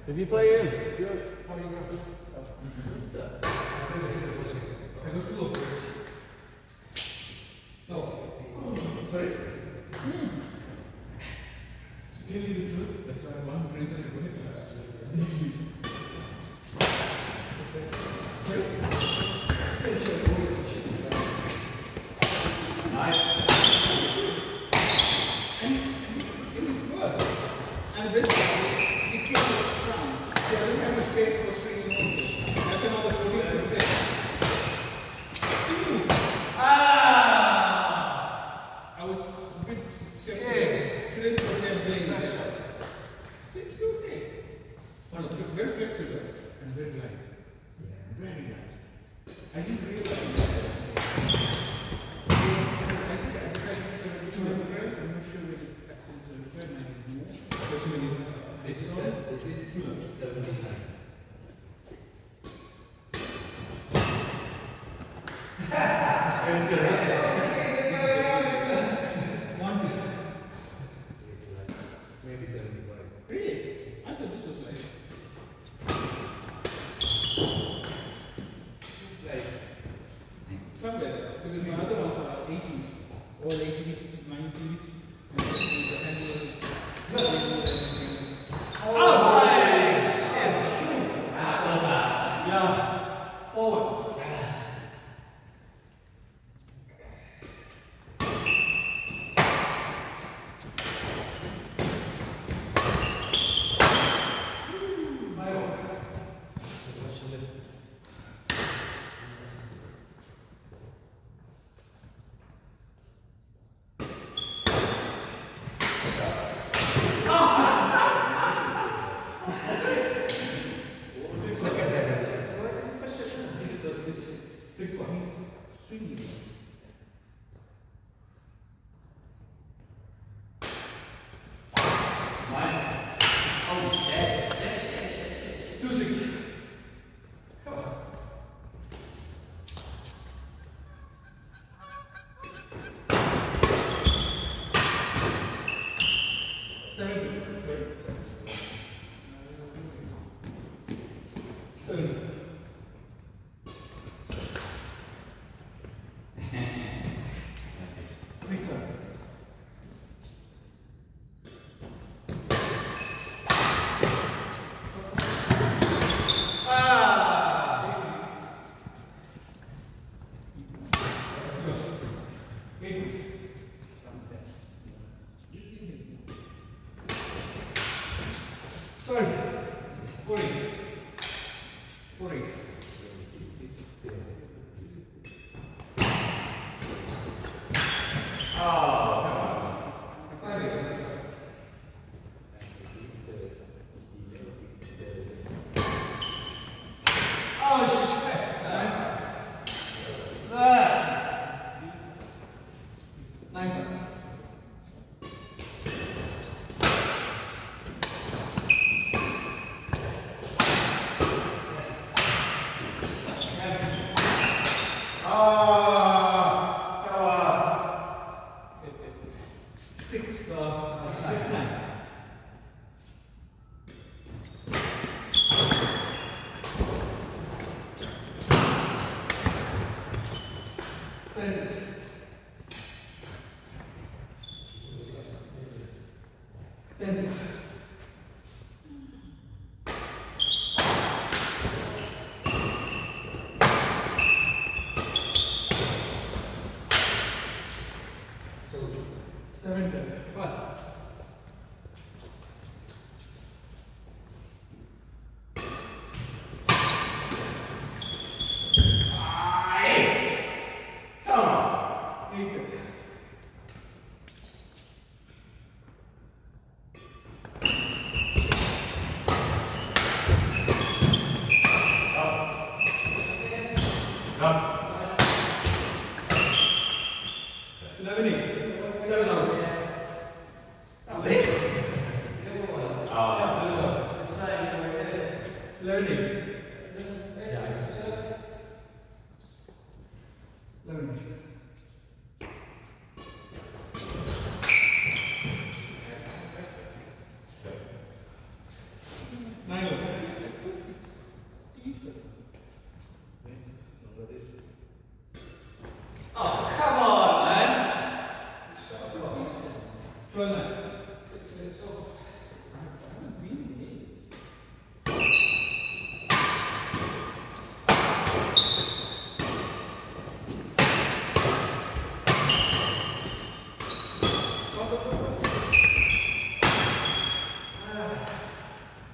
Did you play in? Good. How you go? I got two of those. No. Sorry. To tell you the truth, that's why one reason I go to class. And this it keeps it strong. So I don't have a space for stringing also. That's another 40%. I was a bit skeptical. Today's what I'm playing. Seems okay. Well, very flexible and very light. Very light. I didn't realize that. Because my other ones are 80s, all 80s, 90s, and oh, shit! Yeah, forward. Sorry, 40. 40. Oh, come on. Oh, shit. Nine. Nine.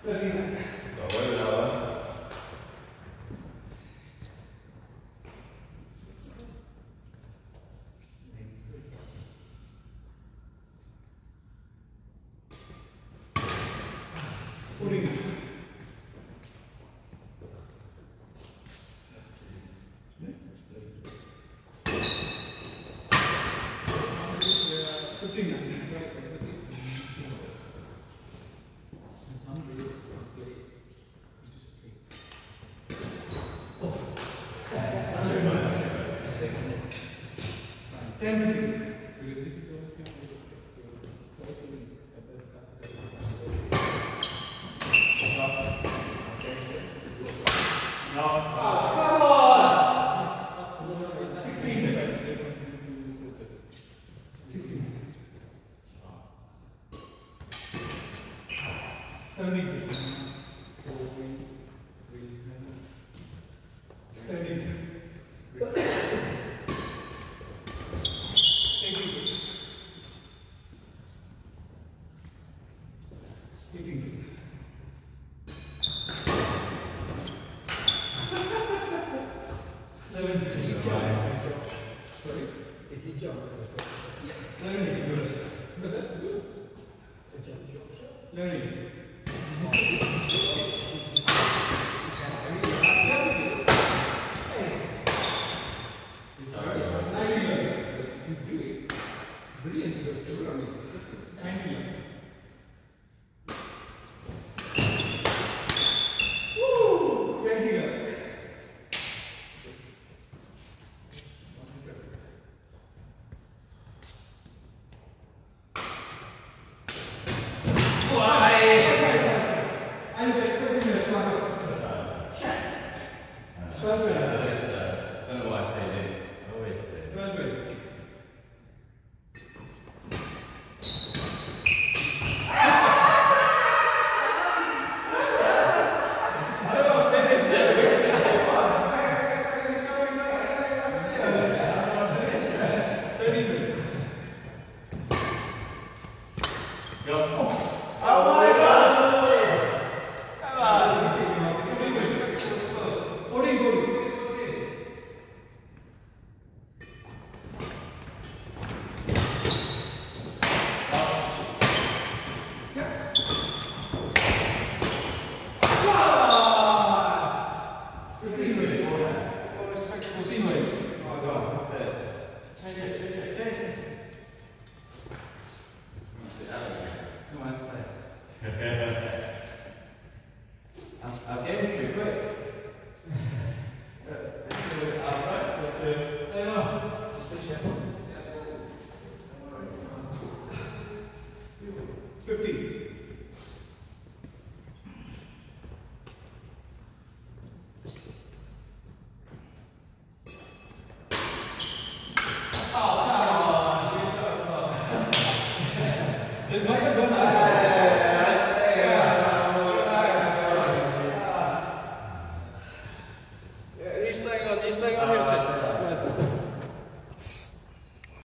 He's staying on